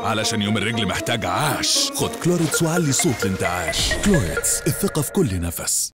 علشان يوم الرجل محتاج عاش. خد كلوريتس وعلي صوت الانتعاش. كلوريتس، الثقة في كل نفس.